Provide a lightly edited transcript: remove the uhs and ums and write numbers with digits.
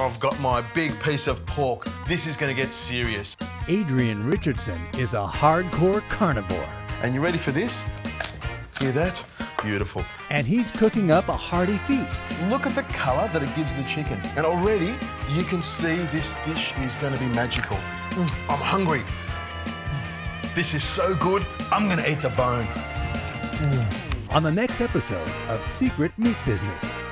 I've got my big piece of pork. This is gonna get serious. Adrian Richardson is a hardcore carnivore. And you ready for this? Hear that? Beautiful. And he's cooking up a hearty feast. Look at the color that it gives the chicken. And already you can see this dish is gonna be magical. I'm hungry. This is so good, I'm gonna eat the bone. On the next episode of Secret Meat Business.